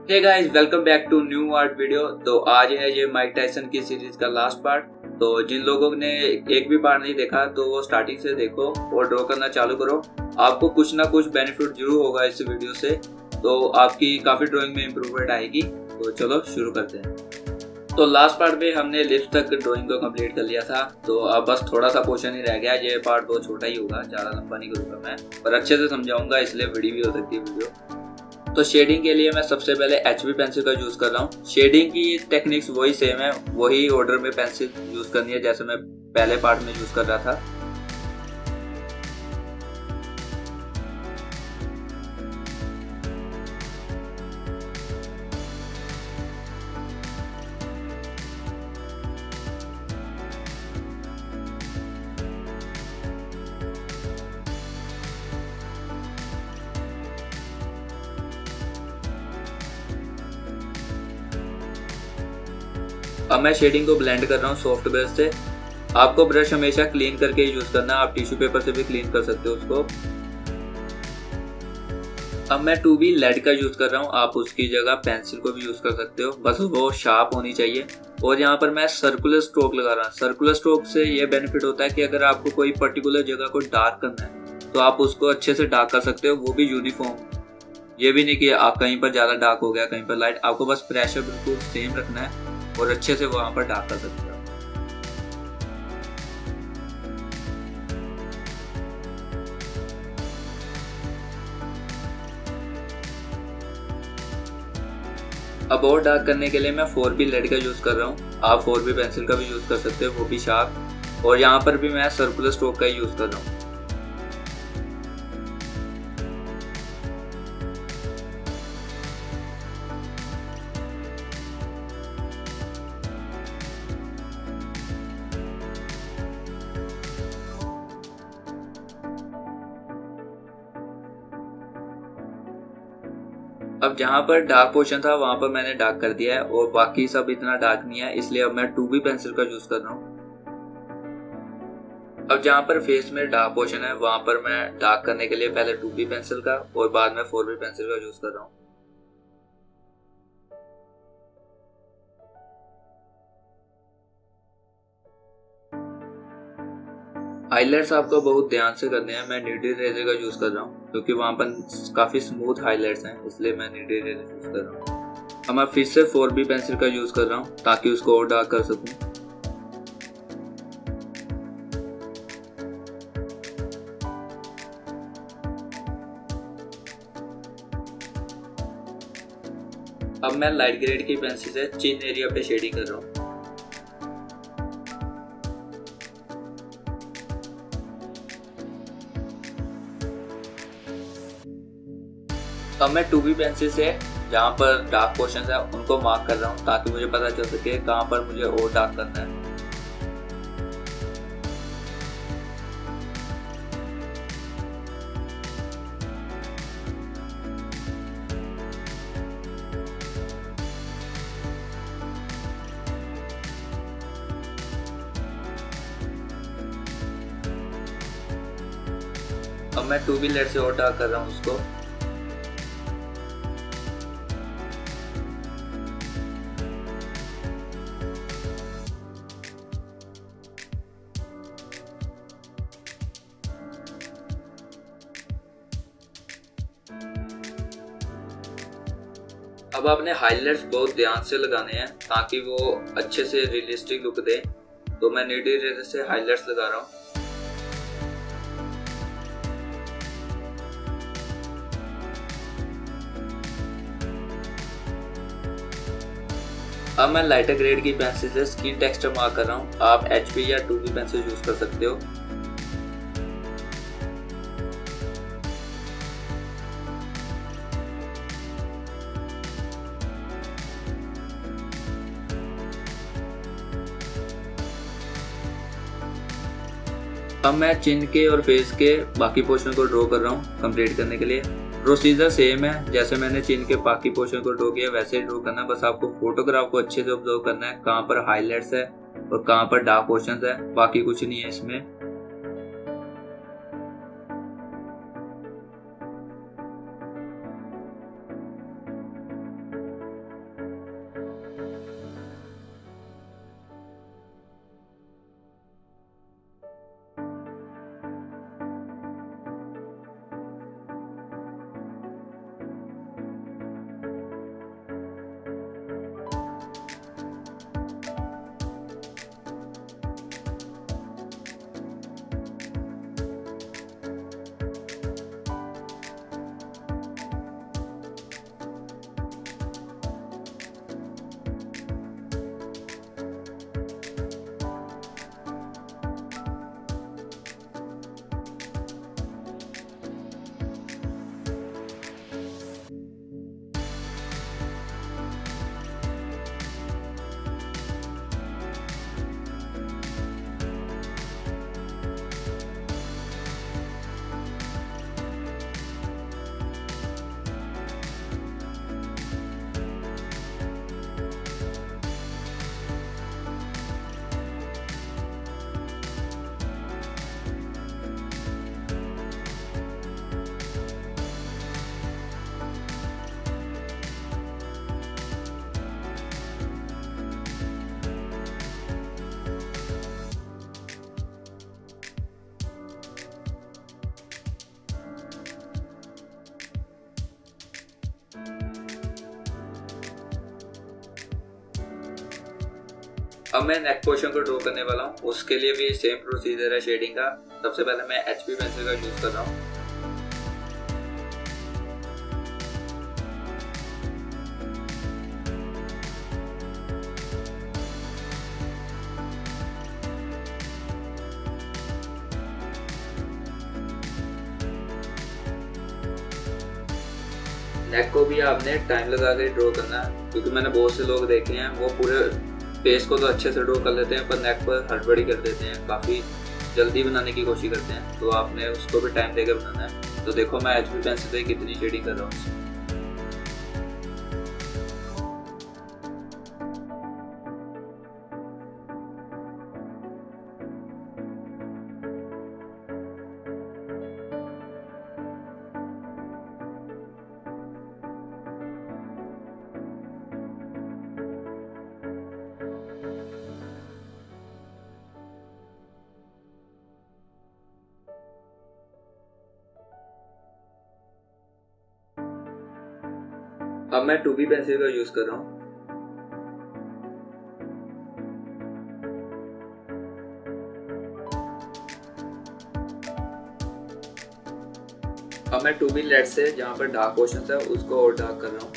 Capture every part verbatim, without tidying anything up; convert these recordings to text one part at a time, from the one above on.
Hey guys, welcome back to new art video. तो आज है ये माइक टायसन की सीरीज का लास्ट पार्ट। तो जिन लोगों ने एक भी पार्ट नहीं देखा तो वो स्टार्टिंग से देखो और ड्रॉ करना चालू करो। आपको कुछ ना कुछ बेनिफिट जरूर होगा इस वीडियो से, तो आपकी काफी ड्राइंग में इम्प्रूवमेंट आएगी। तो चलो शुरू करते हैं। तो लास्ट पार्ट में हमने लिप्स तक ड्राइंग को कंप्लीट कर लिया था, तो अब बस थोड़ा सा पोर्शन ही रह गया। ये पार्ट बहुत छोटा ही होगा, ज्यादा लंबा नहीं करूंगा मैं, पर अच्छे से समझाऊंगा, इसलिए बड़ी भी हो सकती है वीडियो। तो शेडिंग के लिए मैं सबसे पहले एच बी पेंसिल का यूज कर रहा हूँ। शेडिंग की टेक्निक्स वही सेम है, वही ऑर्डर में पेंसिल यूज करनी है जैसे मैं पहले पार्ट में यूज कर रहा था। अब मैं शेडिंग को ब्लेंड कर रहा हूँ सॉफ्ट ब्रश से। आपको ब्रश हमेशा क्लीन करके यूज करना है, आप टिश्यू पेपर से भी क्लीन कर सकते हो उसको। अब मैं टू बी लेड का यूज कर रहा हूँ, आप उसकी जगह पेंसिल को भी यूज कर सकते हो, बस वो शार्प होनी चाहिए। और यहाँ पर मैं सर्कुलर स्ट्रोक लगा रहा हूँ। सर्कुलर स्ट्रोक से ये बेनिफिट होता है कि अगर आपको कोई पर्टिकुलर जगह को डार्क करना है तो आप उसको अच्छे से डार्क कर सकते हो, वो भी यूनिफॉर्म। ये भी नहीं कि आप कहीं पर ज्यादा डार्क हो गया, कहीं पर लाइट। आपको बस प्रेशर बिल्कुल सेम रखना है और अच्छे से वहां पर डार्क कर सकते हो। अब और डार्क करने के लिए मैं फोर बी लेड का यूज कर रहा हूँ, आप फोर बी पेंसिल का भी यूज कर सकते हो, वो भी शार्प। और यहाँ पर भी मैं सर्कुलर स्ट्रोक का ही यूज कर रहा हूँ। अब जहाँ पर डार्क पोर्शन था वहां पर मैंने डार्क कर दिया है, और बाकी सब इतना डार्क नहीं है, इसलिए अब मैं टू बी पेंसिल का यूज कर रहा हूँ। अब जहाँ पर फेस में डार्क पोर्शन है वहां पर मैं डार्क करने के लिए पहले टू बी पेंसिल का और बाद में फोर बी पेंसिल का यूज कर रहा हूँ। हाइलाइट्स आपको बहुत ध्यान से करने हैं। मैं नीडल इरेजर का यूज कर रहा हूँ क्योंकि वहां पर काफी स्मूथ हाइलाइट्स हैं, इसलिए मैं नीडल इरेजर यूज कर रहा हूँ। अब मैं फिर से फोर बी पेंसिल का यूज कर रहा हूँ ताकि उसको और डार्क कर सकूं। अब मैं लाइट ग्रेड की पेंसिल से चिन एरिया पे शेडिंग कर रहा हूँ। अब मैं टू बी पेंसिल से जहाँ पर डार्क पोर्शन है उनको मार्क कर रहा हूँ ताकि मुझे पता चल सके कहाँ पर मुझे और डार्क करना है। अब मैं टू बी लेड से और डार्क कर रहा हूँ उसको। अब आपने हाइलाइट्स बहुत ध्यान से लगाने हैं ताकि वो अच्छे से रियलिस्टिक लुक दे। तो मैं नीडल इरेजर से हाइलाइट्स लगा रहा हूँ। अब मैं लाइटर ग्रेड की पेंसिल से स्किन टेक्सचर मार्क कर रहा हूँ, आप एच बी या टू बी पेंसिल यूज कर सकते हो। अब मैं चिन के और फेस के बाकी पोर्शन को ड्रॉ कर रहा हूँ कंप्लीट करने के लिए। प्रोसीजर सेम है, जैसे मैंने चिन के बाकी पोर्शन को ड्रॉ किया वैसे ही ड्रॉ करना है। बस आपको फोटोग्राफ को अच्छे से ऑब्जर्व करना है कहाँ पर हाइलाइट्स है और कहाँ पर डार्क पोर्शन है, बाकी कुछ नहीं है इसमें। अब मैं नेक पोर्शन को ड्रॉ करने वाला हूँ। उसके लिए भी सेम प्रोसीजर है शेडिंग का। सबसे पहले मैं एच बी पेंसिल का यूज कर रहा हूँ। नेक को भी आपने टाइम लगा के ड्रॉ करना है, क्योंकि मैंने बहुत से लोग देखे हैं वो पूरे फेस को तो अच्छे से ड्रॉ कर लेते हैं पर नेक पर हड़बड़ी कर देते हैं, काफ़ी जल्दी बनाने की कोशिश करते हैं। तो आपने उसको भी टाइम देकर बनाना है। तो देखो मैं एच बी पेंसिल से कितनी शेडिंग कर रहा हूँ। अब मैं टू बी पेंसिल का यूज कर रहा हूँ। अब मैं टू बी लेड से जहाँ पर डार्क पोर्शन है उसको और डार्क कर रहा हूँ।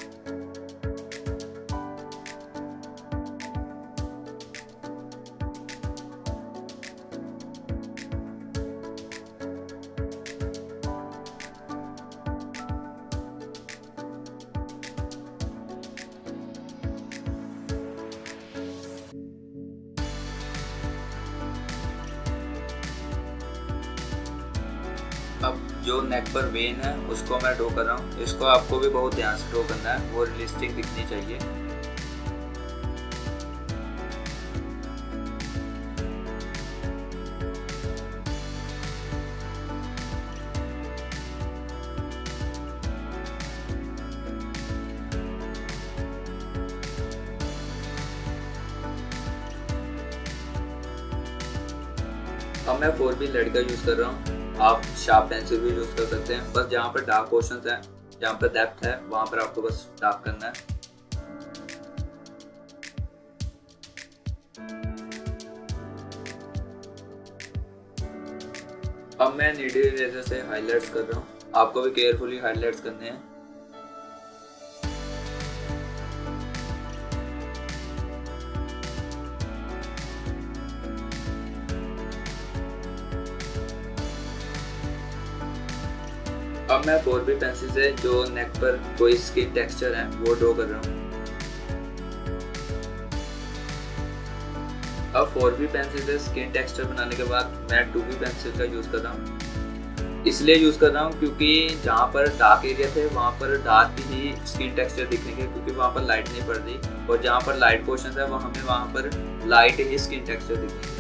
अब जो नेक पर वेन है उसको मैं ड्रॉ कर रहा हूँ। इसको आपको भी बहुत ध्यान से ड्रॉ करना है, वो रियलिस्टिक दिखनी चाहिए। अब मैं फोर बी लेड का यूज कर रहा हूँ। आप शार्प पेंसिल भी यूज कर सकते हैं। बस जहाँ पर डार्क पोर्शंस है, जहाँ पर डेप्थ है, वहां पर आपको बस डार्क करना है। अब मैं नीडल इरेजर से हाइलाइट्स कर रहा हूँ। आपको भी केयरफुली हाइलाइट्स करने हैं। अब मैं फोर बी पेंसिल से जो नेक पर कोई स्किन टेक्सचर है वो ड्रॉ कर रहा हूँ। अब फोर बी पेंसिल से स्किन टेक्सचर बनाने के बाद मैं टू बी पेंसिल का यूज कर रहा हूँ। इसलिए यूज कर रहा हूँ क्योंकि जहाँ पर डार्क एरिया थे वहाँ पर डार्क ही स्किन टेक्सचर दिखने के, क्योंकि वहाँ पर लाइट नहीं पड़ रही, और जहाँ पर लाइट पोर्शन है वो हमें वहाँ पर लाइट ही स्किन टेक्सचर दिखेंगे।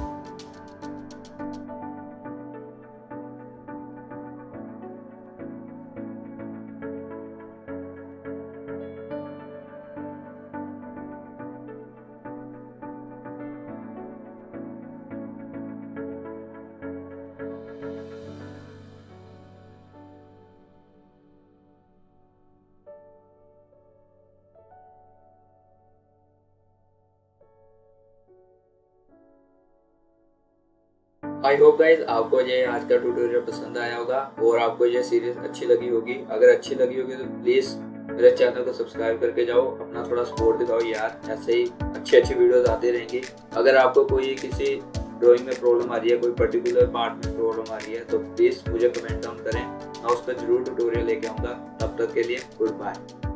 आई होप गाइज आपको ये आज का ट्यूटोरियल पसंद आया होगा और आपको ये सीरीज अच्छी लगी होगी। अगर अच्छी लगी होगी तो प्लीज़ मेरे चैनल को सब्सक्राइब करके जाओ, अपना थोड़ा सपोर्ट दिखाओ यार। ऐसे ही अच्छी अच्छी वीडियोस आती रहेंगी। अगर आपको कोई किसी ड्राइंग में प्रॉब्लम आ रही है, कोई पर्टिकुलर पार्ट में प्रॉब्लम आ रही है, तो प्लीज़ मुझे कमेंट डाउन करें, मैं उस पर जरूर ट्यूटोरियल लेके आऊँगा। तब तक के लिए गुड बाय।